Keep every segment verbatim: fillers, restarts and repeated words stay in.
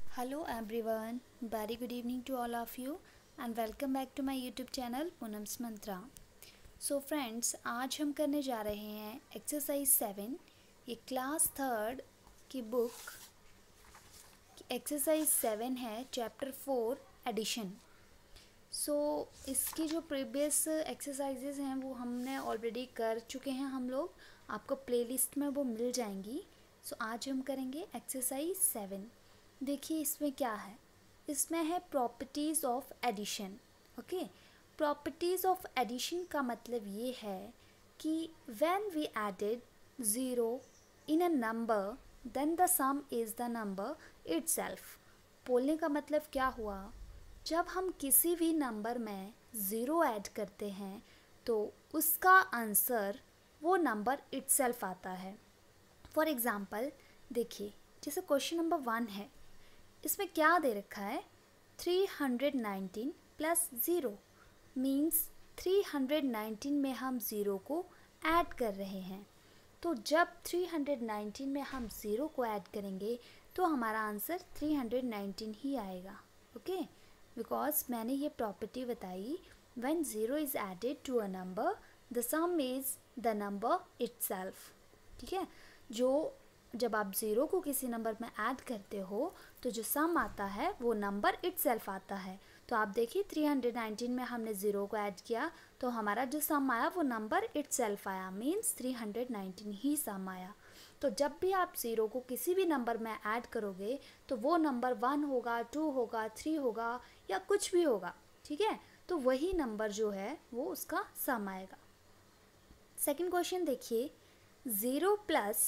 Hello everyone, very good evening to all of you and welcome back to my YouTube channel Poonam's Mantra. So friends, आज हम करने जा रहे हैं एक्सरसाइज सेवन। ये क्लास थर्ड की बुक एक्सरसाइज सेवन है, चैप्टर फोर एडिशन। सो इसकी जो प्रीवियस एक्सरसाइजेज हैं वो हमने ऑलरेडी कर चुके हैं हम लोग, आपको प्लेलिस्ट में वो मिल जाएंगी। सो so, आज हम करेंगे एक्सरसाइज सेवन। देखिए इसमें क्या है, इसमें है properties of addition. Okay, properties of addition का मतलब ये है कि when we added zero in a number then the sum is the number itself. बोलने का मतलब क्या हुआ, जब हम किसी भी नंबर में ज़ीरो ऐड करते हैं तो उसका आंसर वो नंबर इटसेल्फ आता है। फॉर एग्ज़ाम्पल देखिए, जैसे क्वेश्चन नंबर वन है, इसमें क्या दे रखा है, three hundred nineteen plus zero means three hundred nineteen में हम ज़ीरो को ऐड कर रहे हैं। तो जब थ्री हंड्रेड नाइनटीन में हम ज़ीरो को ऐड करेंगे तो हमारा आंसर थ्री हंड्रेड नाइनटीन ही आएगा। ओके, बिकॉज मैंने ये प्रॉपर्टी बताई, when zero is added to a number the sum is the number itself. ठीक है, जो जब आप ज़ीरो को किसी नंबर में ऐड करते हो तो जो सम आता है वो नंबर इटसेल्फ आता है। तो आप देखिए थ्री हंड्रेड नाइनटीन में हमने ज़ीरो को ऐड किया तो हमारा जो सम आया वो नंबर इटसेल्फ आया, मीन्स थ्री हंड्रेड नाइनटीन ही सम आया। तो जब भी आप ज़ीरो को किसी भी नंबर में ऐड करोगे तो वो नंबर वन होगा, टू होगा, थ्री होगा या कुछ भी होगा। ठीक है, तो वही नंबर जो है वो उसका सम आएगा। सेकेंड क्वेश्चन देखिए, zero plus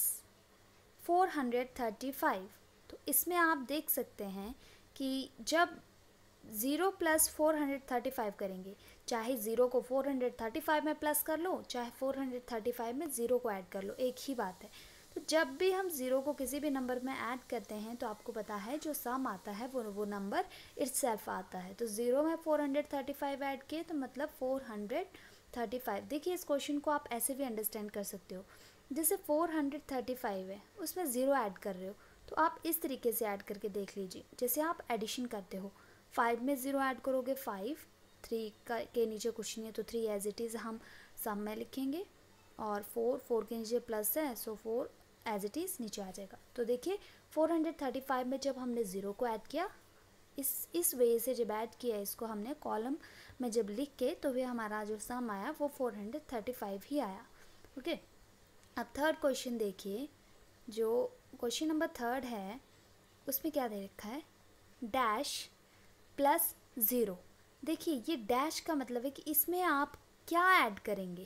four hundred thirty five. तो इसमें आप देख सकते हैं कि जब zero plus four hundred thirty five करेंगे, चाहे ज़ीरो को फोर हंड्रेड थर्टी फाइव में प्लस कर लो, चाहे फोर हंड्रेड थर्टी फाइव में ज़ीरो को ऐड कर लो, एक ही बात है। तो जब भी हम ज़ीरो को किसी भी नंबर में ऐड करते हैं तो आपको पता है जो सम आता है वो वो नंबर इटसेल्फ आता है। तो ज़ीरो में four hundred thirty five add किए तो मतलब फोर हंड्रेड थर्टी फाइव। देखिए इस क्वेश्चन को आप ऐसे भी अंडरस्टैंड कर सकते हो, जैसे फोर हंड्रेड थर्टी फाइव है उसमें ज़ीरो ऐड कर रहे हो तो आप इस तरीके से ऐड करके देख लीजिए। जैसे आप एडिशन करते हो, फाइव में ज़ीरो ऐड करोगे फाइव, थ्री का के नीचे कुछ नहीं है तो थ्री एज इट इज़ हम सम में लिखेंगे, और फोर फोर के नीचे प्लस है so four as it is नीचे आ जाएगा। तो देखिए फोर हंड्रेड थर्टी फाइव में जब हमने ज़ीरो को ऐड किया, इस इस वे से जब ऐड किया इसको हमने कॉलम में जब लिख के, तो भी हमारा जो सम आया वो फोर हंड्रेड थर्टी फाइव ही आया। ओके, अब थर्ड क्वेश्चन देखिए, जो क्वेश्चन नंबर थर्ड है उसमें क्या दे रखा है, डैश प्लस ज़ीरो। देखिए ये डैश का मतलब है कि इसमें आप क्या ऐड करेंगे,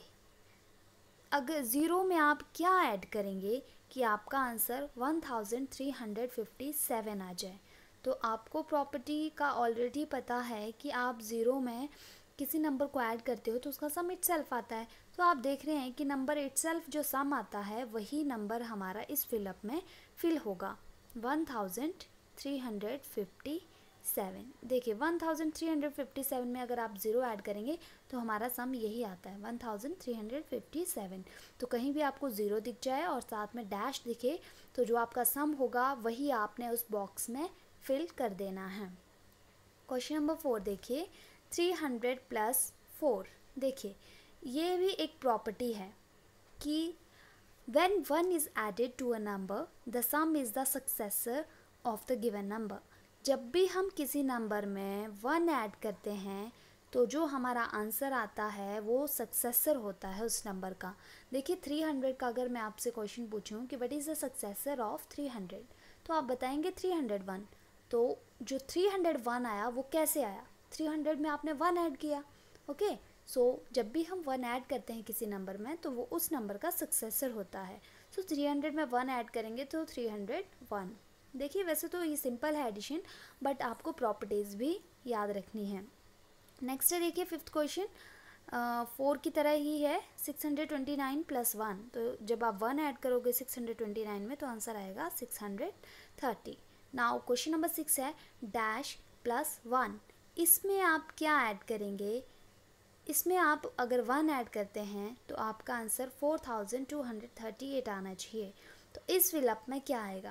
अगर ज़ीरो में आप क्या ऐड करेंगे कि आपका answer one thousand three hundred fifty seven आ जाए। तो आपको प्रॉपर्टी का ऑलरेडी पता है कि आप ज़ीरो में किसी नंबर को ऐड करते हो तो उसका सम इटसेल्फ आता है। तो आप देख रहे हैं कि नंबर इटसेल्फ जो सम आता है वही नंबर हमारा इस फिलअप में फिल होगा, one thousand three hundred fifty seven. देखिए one thousand three hundred fifty seven में अगर आप ज़ीरो ऐड करेंगे तो हमारा सम यही आता है, one thousand three hundred fifty seven. तो कहीं भी आपको ज़ीरो दिख जाए और साथ में डैश दिखे तो जो आपका सम होगा वही आपने उस बॉक्स में फिल कर देना है। क्वेश्चन नंबर फोर देखिए, थ्री हंड्रेड प्लस फोर। देखिए ये भी एक प्रॉपर्टी है कि when one is added to a number the sum is the successor of the given number. जब भी हम किसी नंबर में वन ऐड करते हैं तो जो हमारा आंसर आता है वो सक्सेसर होता है उस नंबर का। देखिए थ्री हंड्रेड का अगर मैं आपसे क्वेश्चन पूछूं कि what is the successor of three hundred, तो आप बताएंगे थ्री हंड्रेड वन। तो जो थ्री हंड्रेड वन आया वो कैसे आया, थ्री हंड्रेड में आपने वन ऐड किया। ओके, सो जब भी हम वन ऐड करते हैं किसी नंबर में तो वो उस नंबर का सक्सेसर होता है। सो थ्री हंड्रेड में वन ऐड करेंगे तो थ्री हंड्रेड वन। देखिए वैसे तो ये सिंपल है एडिशन, बट आपको प्रॉपर्टीज़ भी याद रखनी है। नेक्स्ट है देखिए फिफ्थ क्वेश्चन, फोर की तरह ही है, six hundred twenty nine plus one. तो जब आप वन ऐड करोगे सिक्स हंड्रेड ट्वेंटी नाइन में तो आंसर आएगा six hundred thirty. Now question number six है डैश प्लस वन। इसमें आप क्या ऐड करेंगे, इसमें आप अगर वन ऐड करते हैं तो आपका answer four thousand two hundred thirty eight आना चाहिए। तो इस फिलअप में क्या आएगा,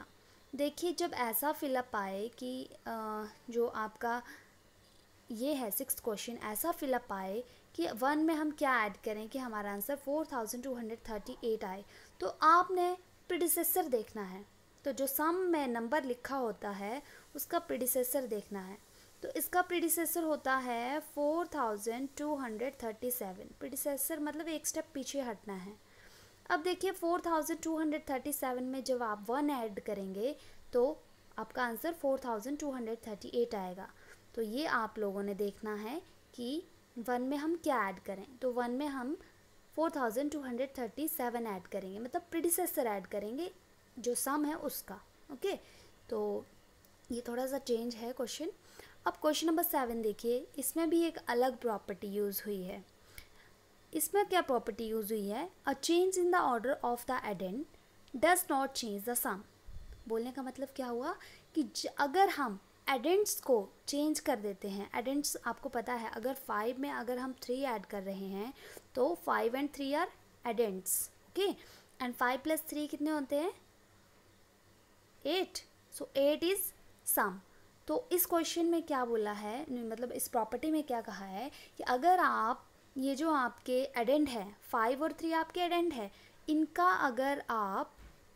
देखिए जब ऐसा फिलअप आए कि अ, जो आपका ये है सिक्स्थ क्वेश्चन, ऐसा फिलअप आए कि वन में हम क्या ऐड करें कि हमारा answer four thousand two hundred thirty eight आए, तो आपने प्रीडिसेसर देखना है। तो जो सम में नंबर लिखा होता है उसका प्रीडिसेसर देखना है। तो इसका प्रीडिसेसर होता है four thousand two hundred thirty seven. Predecessor मतलब एक स्टेप पीछे हटना है। अब देखिए four thousand two hundred thirty seven में जब आप वन ऐड करेंगे तो आपका answer four thousand two hundred thirty eight आएगा। तो ये आप लोगों ने देखना है कि वन में हम क्या ऐड करें। तो वन में हम four thousand two hundred thirty seven add करेंगे, मतलब प्रीडिसेसर ऐड करेंगे जो सम है उसका। ओके, तो ये थोड़ा सा चेंज है क्वेश्चन। अब क्वेश्चन नंबर सेवन देखिए, इसमें भी एक अलग प्रॉपर्टी यूज़ हुई है। इसमें क्या प्रॉपर्टी यूज़ हुई है, a change in the order of the addend does not change the sum. बोलने का मतलब क्या हुआ कि अगर हम एडेंट्स को चेंज कर देते हैं, एडेंट्स आपको पता है अगर फाइव में अगर हम थ्री ऐड कर रहे हैं तो five and three are addends. Okay, and five plus three कितने होते हैं, eight. So eight is sum. तो इस क्वेश्चन में क्या बोला है, मतलब इस प्रॉपर्टी में क्या कहा है कि अगर आप ये जो आपके एडेंड है, फाइव और थ्री आपके एडेंड है, इनका अगर आप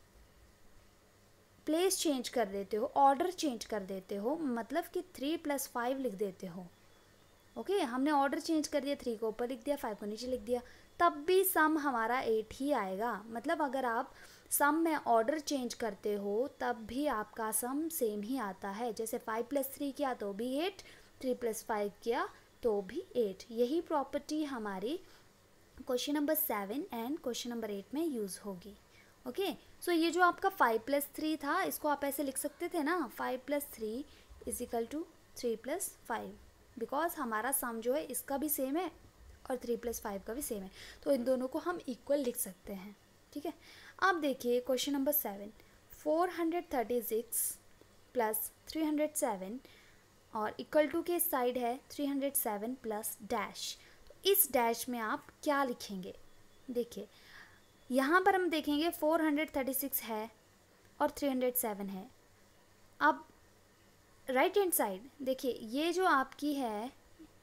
प्लेस चेंज कर देते हो, ऑर्डर चेंज कर देते हो, मतलब कि थ्री प्लस फाइव लिख देते हो। ओके okay, हमने ऑर्डर चेंज कर दिया, थ्री को ऊपर लिख दिया, फाइव को नीचे लिख दिया, तब भी सम हमारा एट ही आएगा। मतलब अगर आप सम में ऑर्डर चेंज करते हो तब भी आपका सम सेम ही आता है। जैसे फाइव प्लस थ्री किया तो भी एट, थ्री प्लस फाइव किया तो भी एट। यही प्रॉपर्टी हमारी question number seven and question number eight में यूज़ होगी। ओके, सो ये जो आपका फाइव प्लस थ्री था इसको आप ऐसे लिख सकते थे ना, five plus three is equal to three plus five, because हमारा सम जो है इसका भी सेम है और थ्री प्लस फाइव का भी सेम है, तो इन दोनों को हम इक्वल लिख सकते हैं। ठीक है, अब देखिए question number seven, four hundred thirty six plus three hundred seven और इक्वल टू के साइड है three hundred seven plus dash. तो इस डैश में आप क्या लिखेंगे, देखिए यहाँ पर हम देखेंगे फोर हंड्रेड थर्टी सिक्स है और थ्री हंड्रेड सेवन है। अब राइट हैंड साइड देखिए, ये जो आपकी है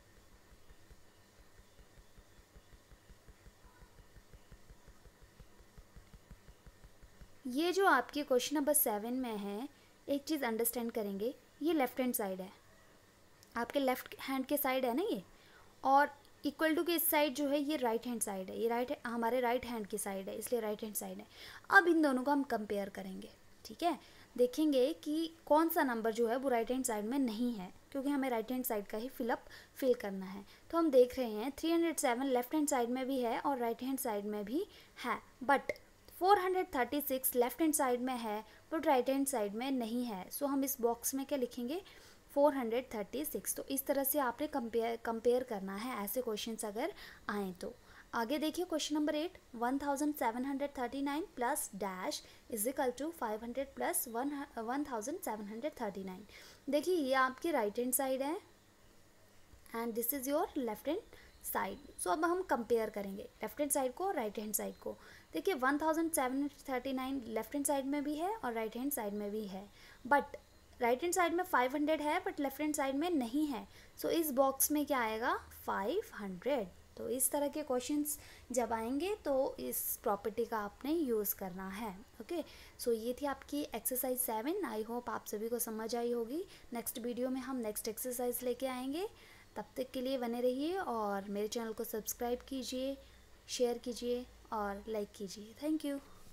ये जो आपके क्वेश्चन नंबर सेवन में है, एक चीज़ अंडरस्टैंड करेंगे, ये लेफ्ट हैंड साइड है, आपके लेफ्ट हैंड के साइड है ना ये, और इक्वल टू के इस साइड जो है ये राइट हैंड साइड है, ये राइट हमारे राइट हैंड की साइड है, इसलिए राइट हैंड साइड है। अब इन दोनों को हम कंपेयर करेंगे। ठीक है, देखेंगे कि कौन सा नंबर जो है वो राइट हैंड साइड में नहीं है, क्योंकि हमें राइट हैंड साइड का ही फिलअप फिल करना है। तो हम देख रहे हैं three hundred seven left hand side में भी है और राइट हैंड साइड में भी है, but four hundred thirty six left hand side में है बट राइट हैंड साइड में नहीं है। सो हम इस बॉक्स में क्या लिखेंगे, फोर हंड्रेड थर्टी सिक्स। तो इस तरह से आपने कंपेयर कंपेयर करना है ऐसे क्वेश्चंस अगर आएँ तो। आगे देखिए question number eight, one thousand seven hundred thirty nine plus dash is equal to five hundred plus one one thousand seven hundred thirty nine. देखिए ये आपकी राइट हैंड साइड है and this is your left hand side. So अब हम compare करेंगे left hand side को और right hand side को। देखिए one thousand seven hundred thirty nine left hand side में भी है और राइट हैंड साइड में भी है, बट राइट हैंड साइड में फाइव हंड्रेड है बट लेफ्ट हैंड साइड में नहीं है। सो so, इस बॉक्स में क्या आएगा, फाइव हंड्रेड। तो इस तरह के क्वेश्चंस जब आएंगे तो इस प्रॉपर्टी का आपने यूज़ करना है। ओके, सो ये थी आपकी एक्सरसाइज सेवन। आई होप आप सभी को समझ आई होगी। नेक्स्ट वीडियो में हम नेक्स्ट एक्सरसाइज लेके आएंगे। तब तक के लिए बने रहिए और मेरे चैनल को सब्सक्राइब कीजिए, शेयर कीजिए और लाइक कीजिए। Thank you.